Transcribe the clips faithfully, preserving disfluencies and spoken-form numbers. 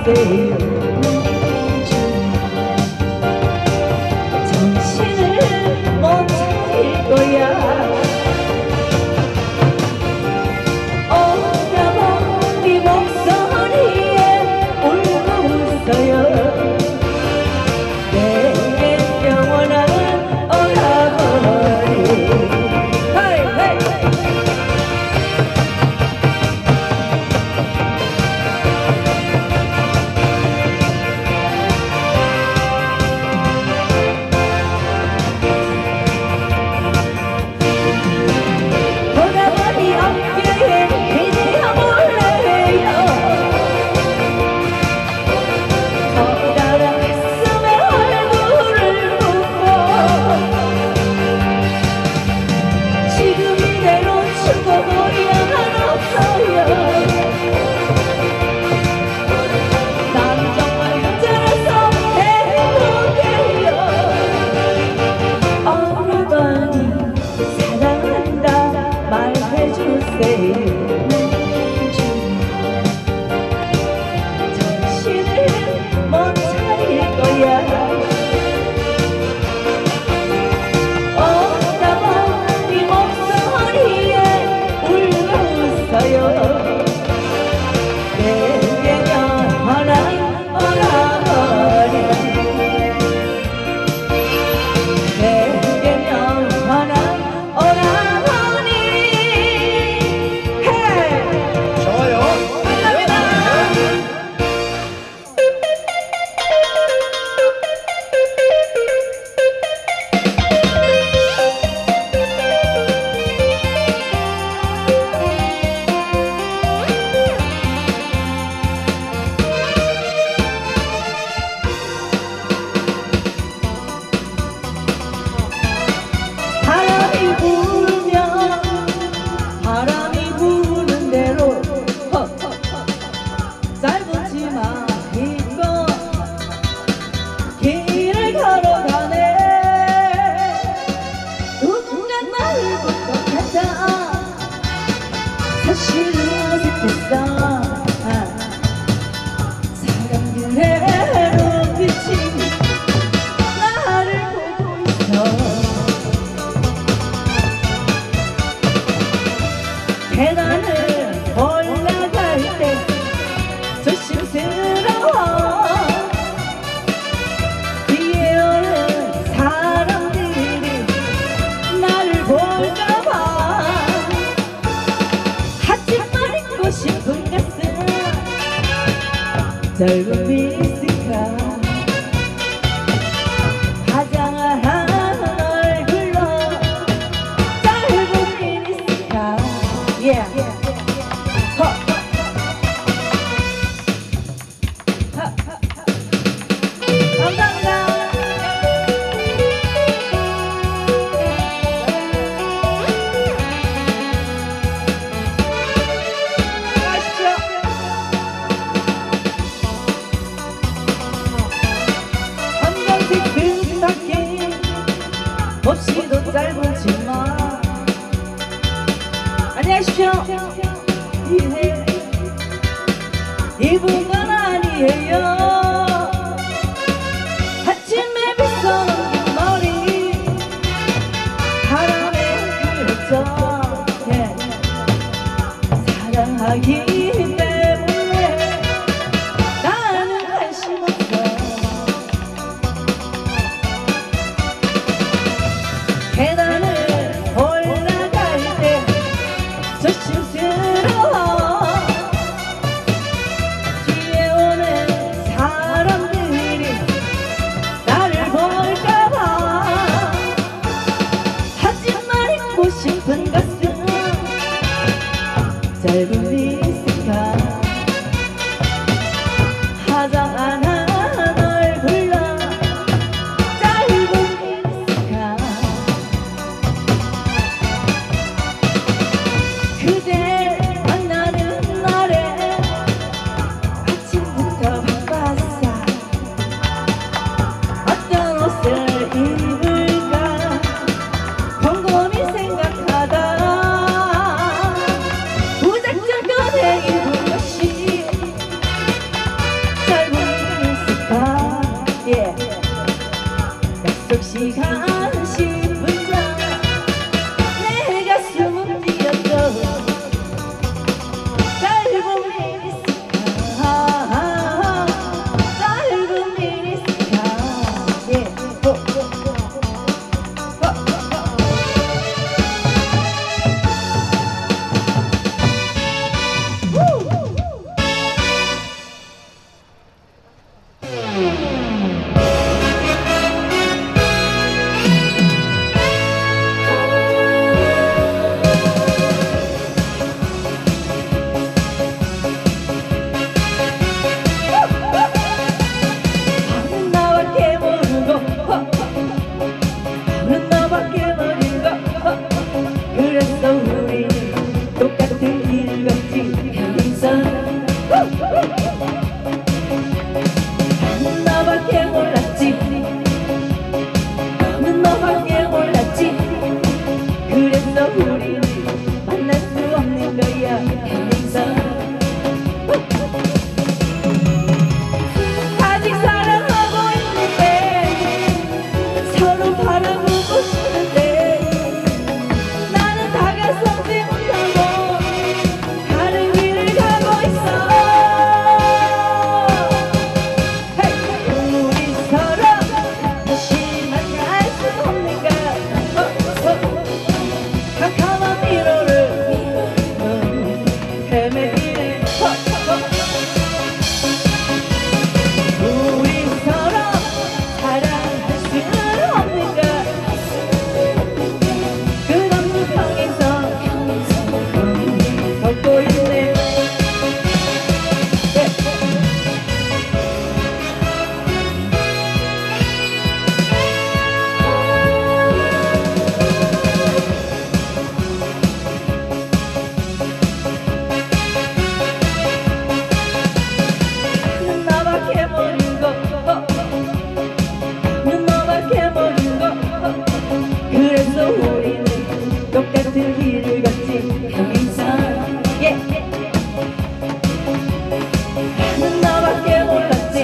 말해주세요. 정신을 못 차릴 거야. 오라버니 목소리에 울고 웃어요. 내게 영원한 오라버니. 헤이 헤이. 오라버니 어깨에 기대어 볼래요. 커다란 가슴에 얼굴을 묻고 지금 이대로 죽어버려야 없어요. 난 정말 여자라서 행복해요. 오라버니 사랑한다 말해주세요. 정신을 못 차릴 거야. 오라버니 목소리에 울고 웃어요. 내게 영원한 오라버니. 내게 영원한 오라버니. 헤이. 좋아요. 감사합니다. 바람이 불면 바람이 부는 대로 짧은 치마 입고 길을 걸어가네. 누군가 나를 볼 것 같아. 사실은 어색했어. 사람들의 눈빛이 나를 보고 있어. 계단을 올라갈 때 조심스러워. 뒤에 오는 사람들이 나를 볼까봐. 하지만 잊고 싶은 가슴 짧은 미스카. 화장을 한 얼굴로 짧은 미니스카. Yeah. 허. 하, 하, 하. 감사합니다. 가시죠. 검정색 스타킹 없이도 짧은 치마. 안녕하십시오. 이해 입은 건 아니에요. 아침에 빗어놓은 머리 바람에 흔들렸죠. 예. 사랑하기 때문에 나는 관심 없어. 계단을 올라갈 때 조심스러워. 뒤에 오는 사람들이 나를 볼까봐. 하지만 잊고 싶은 가슴 짧은 미스 너밖에 몰랐지 너는 너밖에 몰랐지 그래서 우리는 만날 수 없는 거야 여기서 아직 사랑하고 있는데 서로 바라보고 싶은데 나는 다가서지 못하고 다른 길을 가고 있어 우리 서로 다시 만날 수 없는가 캄캄한 미로를 헤매이네 우리 서로 사랑할 수는 없는가 그 남수평에서 걷고 있네 넌 나밖에 모르는 거 넌 너밖에 모르는 거 그래서 우리는 똑같은 길을 걷지 여기서 yeah. 넌 너밖에 몰랐지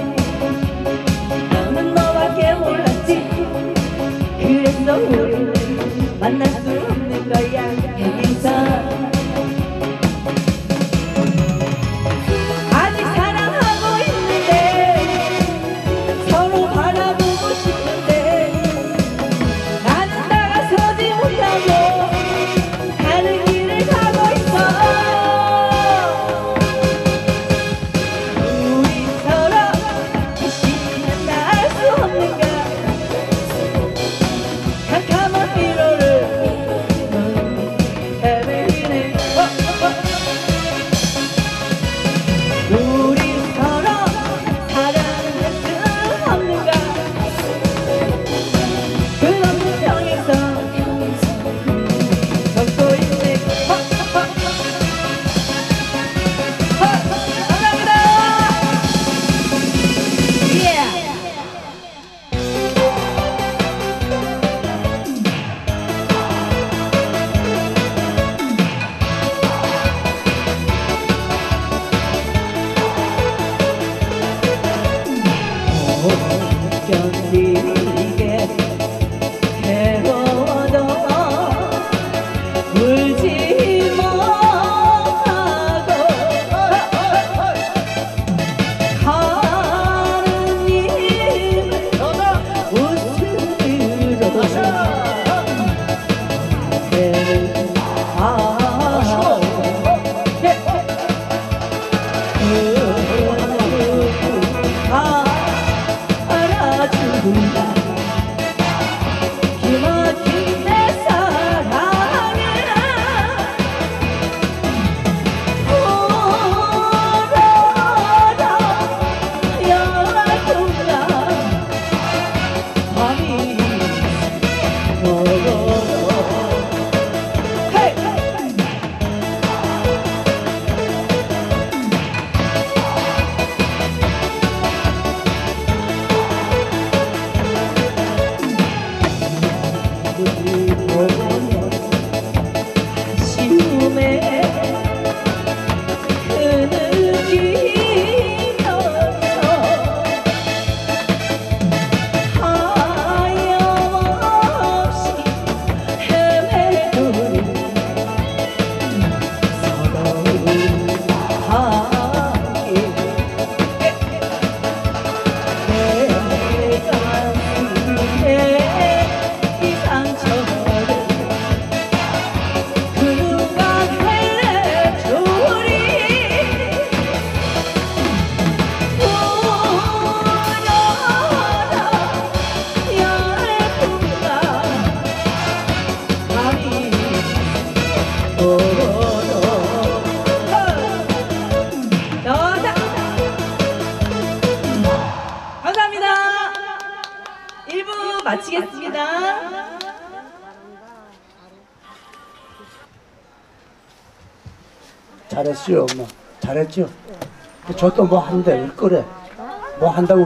너는 너밖에 몰랐지 그래서 우리는 만날 수 없는 거야 여기서 아직 사랑하고 있는데 서로 바라보고 싶은데 나는 다가서지 못하고 다른 길을 가고 있어 우리 서로 다시 만날 수 없는가 캄캄한 미로를 헤매이네 우리 서로 사랑할 수 없는가 그 넓은 평에서 걷고 있네 감사합니다 yeah. 견디게 해워도 울지 못하고 가는 힘을 웃음으로 알아준다 기막힌 내 사랑을 오로라 열어둔다 밤이 오로라 아쉬움에 흐느끼면서 하염없이 헤매는 서러운 함께 내 가슴에 이 상처를 누가 해주리 오려라 열풍가 밤이 오로로 너다 감사합니다 일 부 마치겠습니다 잘했어요, 엄마. 잘했죠? 저 또 뭐 하는데 왜 그래? 뭐 한다고